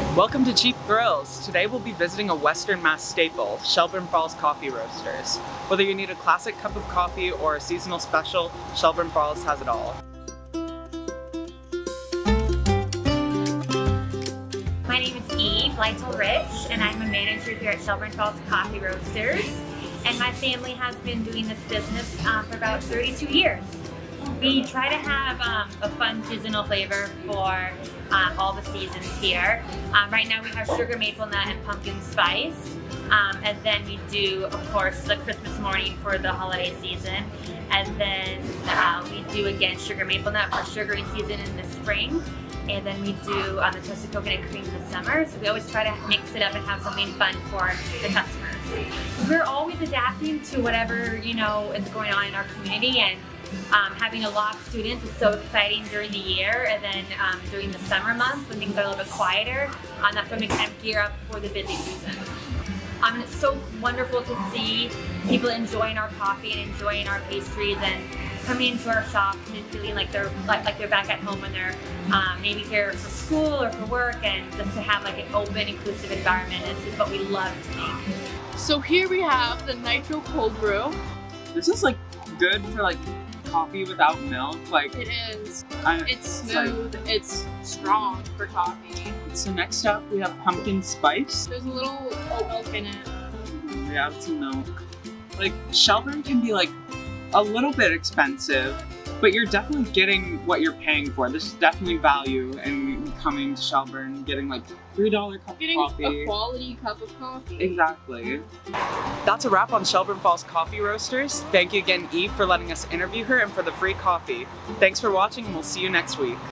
Welcome to Cheap Thrills. Today we'll be visiting a Western Mass staple, Shelburne Falls Coffee Roasters. Whether you need a classic cup of coffee or a seasonal special, Shelburne Falls has it all. My name is Eve Lytle-Rich, and I'm a manager here at Shelburne Falls Coffee Roasters. And my family has been doing this business for about 32 years. We try to have a fun seasonal flavor for all the seasons here. Right now we have sugar maple nut and pumpkin spice. And then we do, of course, the Christmas morning for the holiday season. And then we do, again, sugar maple nut for sugaring season in the spring. And then we do the toasted coconut cream in the summer. So we always try to mix it up and have something fun for the customers. We're always adapting to whatever, is going on in our community, and having a lot of students is so exciting during the year, and then during the summer months when things are a little bit quieter, that's when we kind of gear up for the busy season. And it's so wonderful to see people enjoying our coffee and enjoying our pastries and coming into our shops and feeling like they're back at home when they're maybe here for school or for work, and just to have like an open, inclusive environment. This is what we love to make. So here we have the Nitro Cold Brew. This is like good for like coffee without milk. Like it is. It's smooth. It's strong for coffee. So next up we have pumpkin spice. There's a little oat milk in it. We added some milk. Like Shelburne can be like a little bit expensive, but you're definitely getting what you're paying for. There's definitely value in coming to Shelburne, getting like $3 cup of coffee. Getting a quality cup of coffee. Exactly. That's a wrap on Shelburne Falls Coffee Roasters. Thank you again, Eve, for letting us interview her and for the free coffee. Thanks for watching, and we'll see you next week.